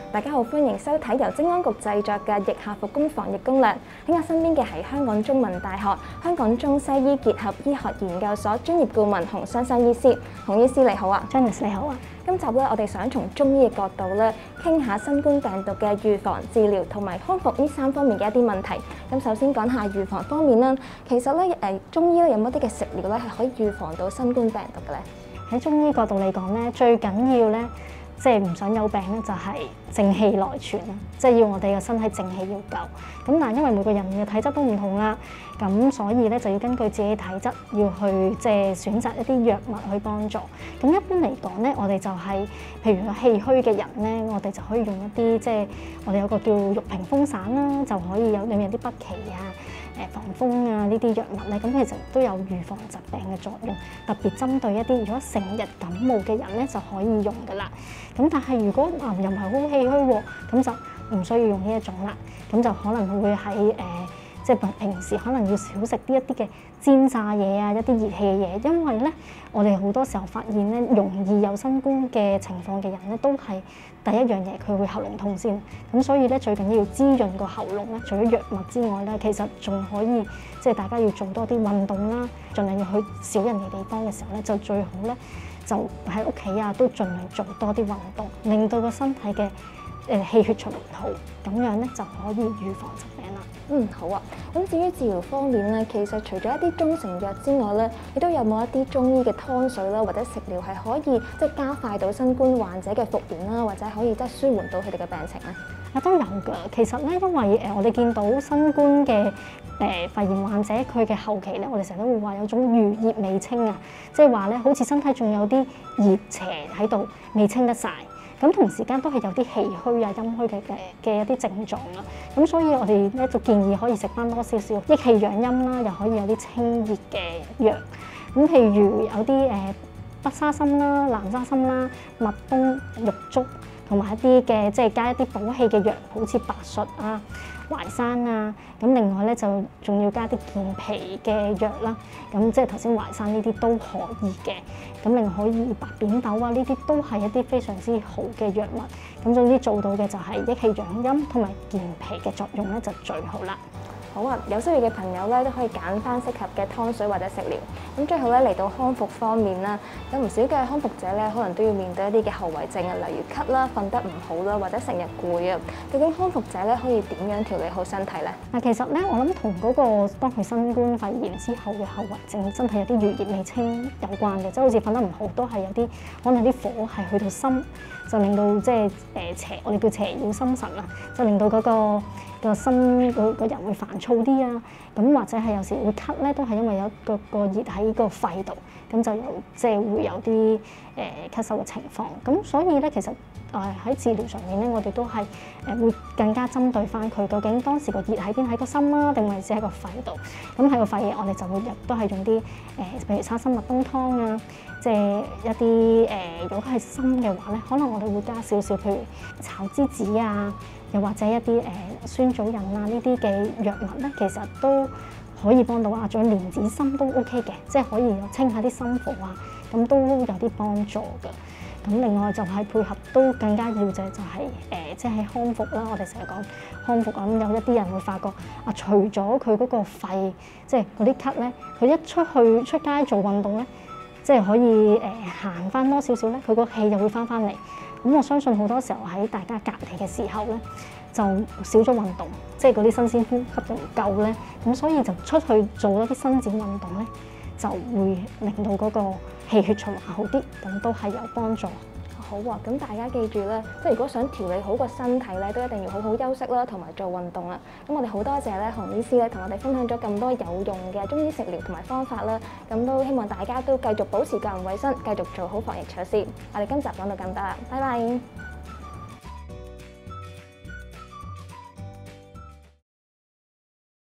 大家好，歡迎收睇由職安局製作嘅《疫下復工防疫攻略》。喺我身邊嘅係香港中文大學香港中西醫結合醫學研究所專業顧問洪雙雙醫師。洪醫師你好啊 Janice 你好啊。 今集咧，我哋想從中醫嘅角度咧，傾下新冠病毒嘅預防、治療同埋康復呢3方面嘅一啲問題。咁首先講下預防方面啦，其實咧中醫咧有冇啲嘅食療咧係可以預防到新冠病毒嘅咧？ 喺中醫角度嚟講咧，最緊要咧，即係唔想有病咧，就係正氣內存啦，即係要我哋嘅身體正氣要夠。咁但係因為每個人嘅體質都唔同啦，咁所以咧就要根據自己嘅體質，要去即係選擇一啲藥物去幫助。咁一般嚟講咧，我哋就係譬如有氣虛嘅人咧，我哋就可以用一啲即係我哋有個叫玉屏風散啦，就可以有裡面有啲北芪啊、防風啊呢啲藥物咧，咁其實都有預防疾病嘅作用，特別針對一啲如果成日感冒嘅人咧就可以用噶啦。咁但係如果又唔係好氣虛喎，咁就唔需要用呢一種啦。咁就可能會喺即係平時可能要少食一啲嘅煎炸嘢啊，一啲熱氣嘅嘢，因為咧我哋好多時候發現咧，容易有新冠嘅情況嘅人咧，都係第一樣嘢佢會喉嚨痛先。咁所以咧最緊要滋潤個喉嚨咧，除咗藥物之外咧，其實仲可以即係大家要做多啲運動啦，盡量要去少人嘅地方嘅時候咧，就最好咧就喺屋企啊都盡量做多啲運動，令到個身體嘅氣血循環好，咁樣咧就可以預防疾病啦。 好啊。咁至於治療方面咧，其實除咗一啲中成藥之外咧，亦都有冇一啲中醫嘅湯水啦，或者食療係可以即係加快到新冠患者嘅復原啦，或者可以即係舒緩到佢哋嘅病情咧？ 都有㗎。其實咧，因為我哋見到新冠嘅肺炎患者，佢嘅後期咧，我哋成日都會話有種餘熱未清啊，即係話咧，好似身體仲有啲熱邪喺度未清得晒。咁同時間都係有啲氣虛啊、陰虛嘅一啲症狀啦。咁所以我哋咧就建議可以食翻多少少益氣養陰啦，又可以有啲清熱嘅藥。咁譬如有啲北沙參啦、南沙參啦、麥冬、玉竹，同埋一啲嘅即係加一啲補氣嘅藥，好似白術啊、淮山啊。咁另外咧就仲要加啲健脾嘅藥啦。咁即係頭先淮山呢啲都可以嘅。咁另外可以白扁豆啊，呢啲都係一啲非常之好嘅藥物。咁總之做到嘅就係益氣養陰同埋健脾嘅作用咧，就最好啦。 好啊，有需要嘅朋友咧都可以揀翻適合嘅湯水或者食療。咁最後咧嚟到康復方面啦，有唔少嘅康復者咧可能都要面對一啲嘅後遺症啊，例如咳啦、瞓得唔好啦，或者成日攰啊。究竟康復者咧可以點樣調理好身體咧？ 嗱，其實咧我諗同嗰個當佢新冠肺炎之後嘅後遺症，真係有啲餘熱未清有關嘅，即係好似瞓得唔好，都係有啲可能啲火係去到心，就令到即係我哋叫邪擾心神啊，就令到嗰個心個人會煩躁啲啊，咁或者係有時會咳咧，都係因為有個熱喺個肺度，咁就有即係會有啲咳嗽嘅情況。咁所以咧，其實喺治療上面咧，我哋都係會更加針對翻佢究竟當時個熱喺邊，喺個心啊，定還是喺個肺度？咁喺個肺，我哋就會亦都係用啲譬如沙參麥冬湯啊，即係一啲如果係心嘅話咧，可能我哋會加少少，譬如炒梔子啊。又或者一啲酸棗仁啊呢啲嘅藥物咧，其實都可以幫到啊。仲有蓮子心都 OK 嘅，即係可以清下啲心火啊，咁都有啲幫助嘅。咁另外就係配合都更加要嘅就係即係康復啦。我哋成日講康復咁，有一啲人會發覺啊，除咗佢嗰個肺即係嗰啲咳咧，佢一出街做運動咧，即係可以行翻多少少咧，佢個氣就會翻嚟。咁我相信好多時候喺大家隔離嘅時候咧，就少咗運動，即係嗰啲新鮮呼吸就唔夠咧，咁所以就出去做一啲伸展運動咧，就會令到嗰個氣血循環好啲，咁都係有幫助。 好啊，咁大家記住咧，即係如果想調理好個身體咧，都一定要好好休息啦，同埋做運動啦。咁我哋好多謝咧洪醫師咧，同我哋分享咗咁多有用嘅中醫食療同埋方法啦。咁都希望大家都繼續保持個人衞生，繼續做好防疫措施。我哋今集講到咁多啦，拜拜。